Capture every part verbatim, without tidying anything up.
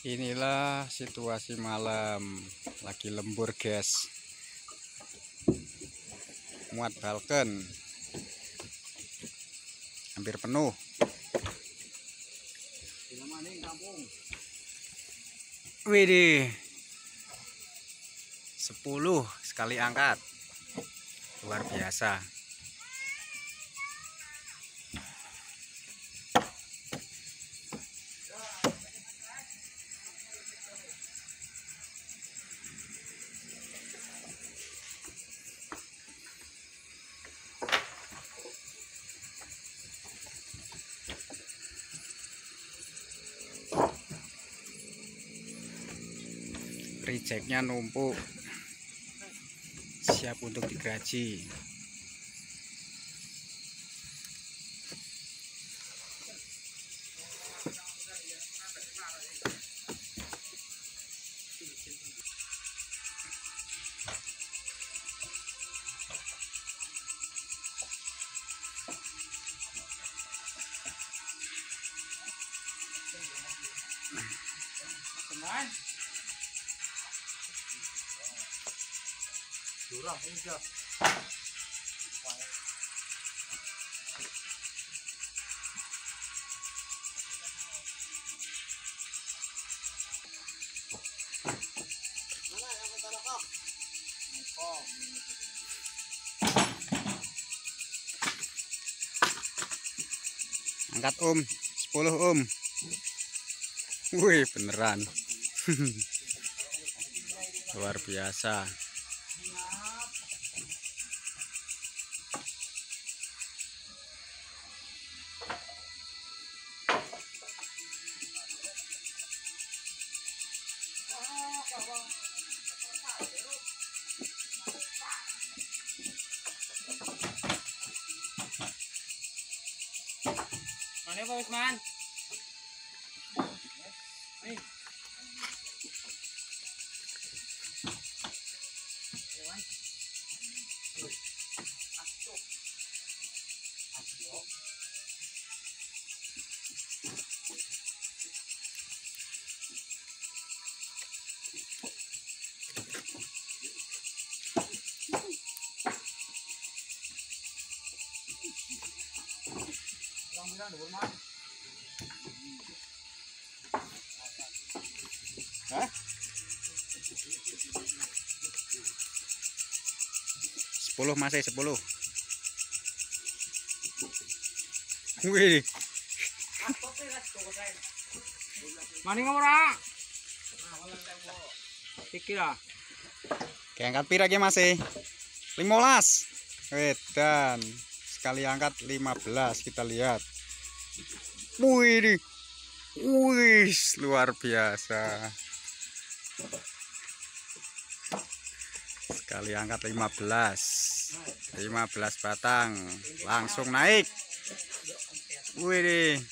Inilah situasi malam, lagi lembur guys, muat balken hampir penuh. Widih, sepuluh sekali angkat, luar biasa. Rejectnya numpuk, siap untuk digaji. Durang aja. Mana yang kita rekam? Rekam. Angkat om, sepuluh om. Wih beneran. Luar biasa. Mana Pak Usman? Nih. Hah? Sepuluh masih sepuluh. Wih. Maning ora? Iki lah. Kayak angkat pira ki masih? limolas. Wedan. Sekali angkat lima belas, kita lihat. Wih. Wih, luar biasa. Sekali angkat lima belas. lima belas batang langsung naik. Wih.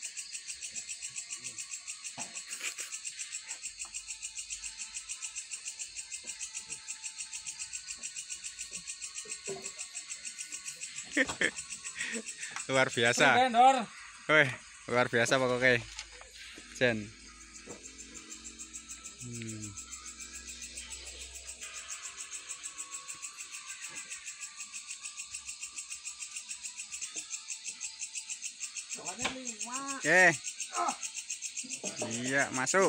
Luar biasa. Wih, luar biasa pokoknya. Jen. Hmm. Oke. Iya, masuk.